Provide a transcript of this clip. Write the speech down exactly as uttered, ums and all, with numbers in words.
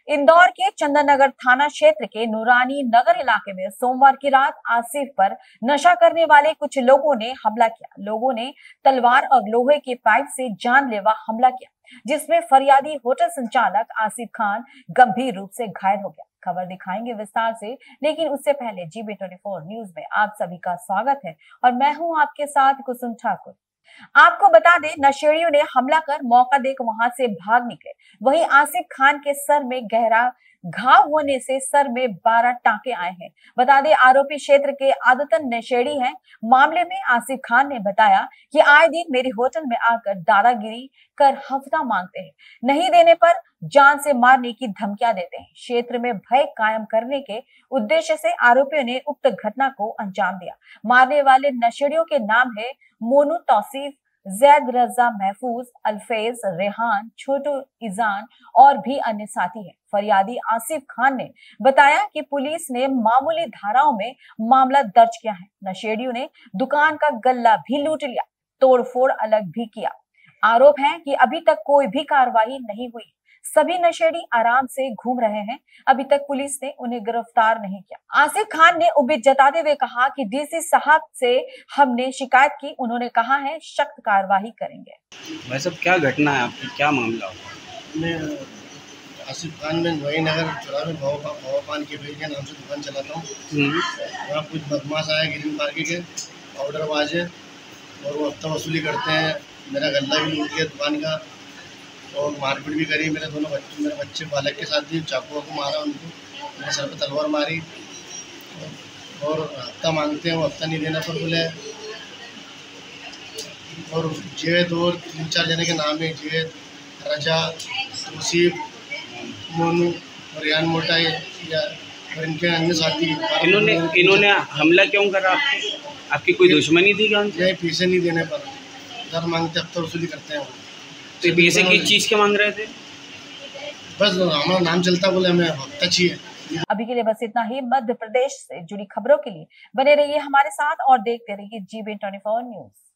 इंदौर के चंदन नगर थाना क्षेत्र के नूरानी नगर इलाके में सोमवार की रात आसिफ पर नशा करने वाले कुछ लोगों ने हमला किया। लोगों ने तलवार और लोहे के पाइप से जानलेवा हमला किया, जिसमें फरियादी होटल संचालक आसिफ खान गंभीर रूप से घायल हो गया। खबर दिखाएंगे विस्तार से, लेकिन उससे पहले जीबी चौबीस न्यूज में आप सभी का स्वागत है और मैं हूं आपके साथ कुसुम ठाकुर। आपको बता दें, नशेड़ियों ने हमला कर मौका देकर वहां से भाग निकले। वहीं आसिफ खान के सर में गहरा घाव होने से सर में बारह टांके आए हैं। बता दें, आरोपी क्षेत्र के आदतन नशेड़ी हैं। मामले में आसिफ खान ने बताया कि आए दिन मेरे होटल में आकर दादागिरी कर हफ्ता मांगते हैं, नहीं देने पर जान से मारने की धमकियां देते हैं। क्षेत्र में भय कायम करने के उद्देश्य से आरोपियों ने उक्त घटना को अंजाम दिया। मारने वाले नशेड़ियों के नाम है मोनू तौसीफ, जैद रजा, महफूज, अल्फेज, रेहान, छोटू, इजान और भी अन्य साथी हैं। फरियादी आसिफ खान ने बताया कि पुलिस ने मामूली धाराओं में मामला दर्ज किया है। नशेड़ियों ने दुकान का गल्ला भी लूट लिया, तोड़फोड़ अलग भी किया। आरोप है कि अभी तक कोई भी कार्रवाई नहीं हुई। सभी नशेड़ी आराम से घूम रहे हैं। अभी तक पुलिस ने उन्हें गिरफ्तार नहीं किया। आसिफ खान ने उम्मीद जताते हुए कहा कि डीसी साहब से हमने शिकायत की, उन्होंने कहा है सख्त कार्रवाई करेंगे। भाई साहब, क्या घटना है आपकी, क्या मामला हुआ? मैं आसिफ खान में वही नगर चौराहे में भाव भाव पान के भाई के नाम से दुकान चलाता हूँ। वहाँ कुछ बदमाश आए ग्रीन पार्किंग के ऑर्डरबाज है और वो हफ्ता वसूली करते हैं। मेरा गल्ला भी लूट गया दुकान का और मारपीट भी करी। मेरे दोनों बच्चे मेरे बच्चे बालक के साथ भी चाकू को मारा, उनको मेरे सर पे तलवार मारी और हफ्ता मांगते हैं। वो हफ्ता नहीं देना पर बोले। और जेद और तीन चार जने के नाम है, जेद, रजा, तौसीफ, मोनू और रियान मोटा या और इनके अन्य साथी। इन्होंने इन्होंने हमला क्यों करा आपको? आपकी कोई दुश्मनी थी क्या उनसे? पैसे नहीं देने पर दर मांगते, हफ्ता वसूली करते हैं। तो पैसे किस चीज़ के मांग रहे थे? बस हमारा नाम चलता, बोले हमें हफ्ता चाहिए। अभी के लिए बस इतना ही। मध्य प्रदेश से जुड़ी खबरों के लिए बने रहिए हमारे साथ और देखते रहिए जीबी चौबीस न्यूज।